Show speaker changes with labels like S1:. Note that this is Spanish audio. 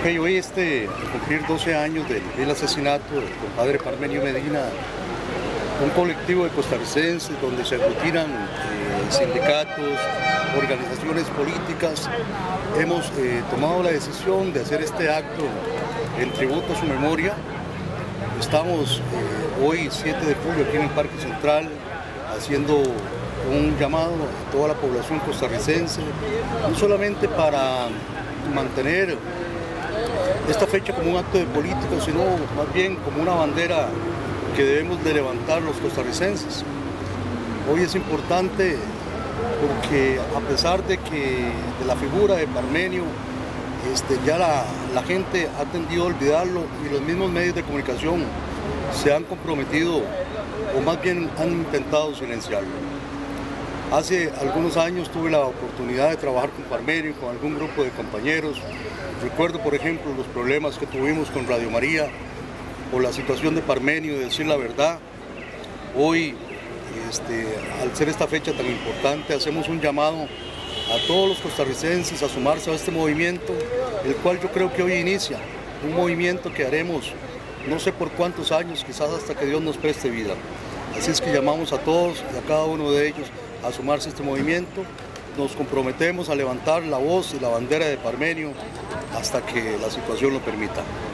S1: Hoy al cumplir 12 años del asesinato del compadre Parmenio Medina, un colectivo de costarricenses donde se aglutinan sindicatos, organizaciones políticas, hemos tomado la decisión de hacer este acto en tributo a su memoria. Estamos hoy 7 de julio aquí en el Parque Central haciendo un llamado a toda la población costarricense, no solamente para mantener esta fecha como un acto de política, sino más bien como una bandera que debemos de levantar los costarricenses. Hoy es importante porque a pesar de la figura de Parmenio, ya la gente ha tendido a olvidarlo y los mismos medios de comunicación se han comprometido o más bien han intentado silenciarlo. Hace algunos años tuve la oportunidad de trabajar con Parmenio, con algún grupo de compañeros. Recuerdo, por ejemplo, los problemas que tuvimos con Radio María o la situación de Parmenio, de decir la verdad. Hoy, al ser esta fecha tan importante, hacemos un llamado a todos los costarricenses a sumarse a este movimiento, el cual yo creo que hoy inicia, un movimiento que haremos no sé por cuántos años, quizás hasta que Dios nos preste vida. Así es que llamamos a todos y a cada uno de ellos a sumarse a este movimiento. Nos comprometemos a levantar la voz y la bandera de Parmenio hasta que la situación lo permita.